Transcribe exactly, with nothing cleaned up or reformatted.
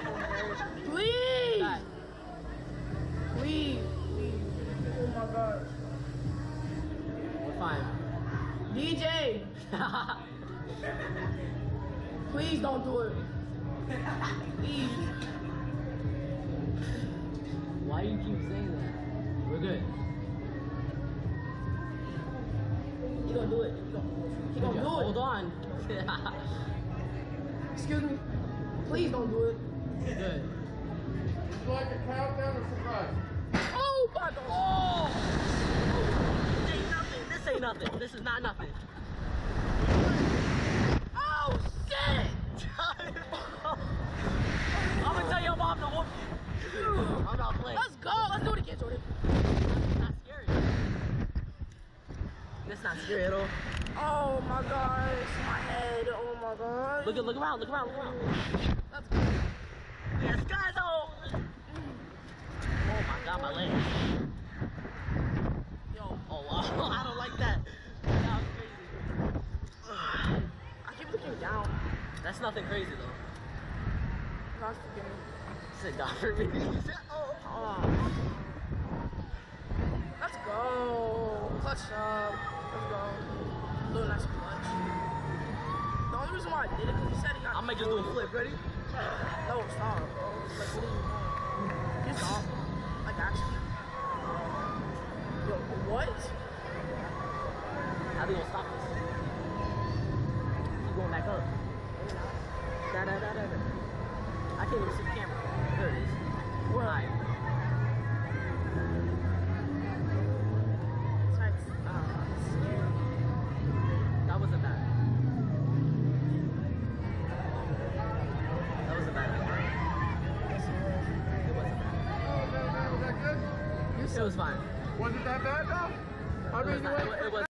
Please! Please, please. Oh my god. We're fine. D J! Please don't do it. Please. Why do you keep saying that? We're good. He gonna do it. He gonna, he gonna do it. Hold on. Excuse me. Please don't do it. We're good. Would you like a countdown or surprise? Oh my god. Oh! This ain't nothing. This ain't nothing. This is not nothing. Oh shit! I'm gonna tell your mom to whoop you. I'm not playing. Let's go. Let's do it again, Jordan. It's not scary. It's not scary at all. Oh my gosh, my head. Oh my god. Look at, look around, look around, look around. Let's go. Yes, guys, oh! Oh my god, my legs. Yo, Oh wow, I don't like that. That was crazy. I keep looking down. That's nothing crazy though. God forgive me. Sit down for me. Oh. Oh. Let's go. Clutch up. Let's go. A little nice clutch. The only reason why I did it because he said he got. I might just do a flip, ready? No, stop, bro. Like, what are you doing? Just stop. Like, actually. Yo, what? How they gonna stop this? Keep going back up. Da da da da da. I can't even see the camera. There it is. Where? Alright. It's like, uh, scary. That wasn't bad. That wasn't bad. It wasn't bad. Oh, no, no, was that good? It was fine. Was it that bad though? I It mean, was, you not, went it, it was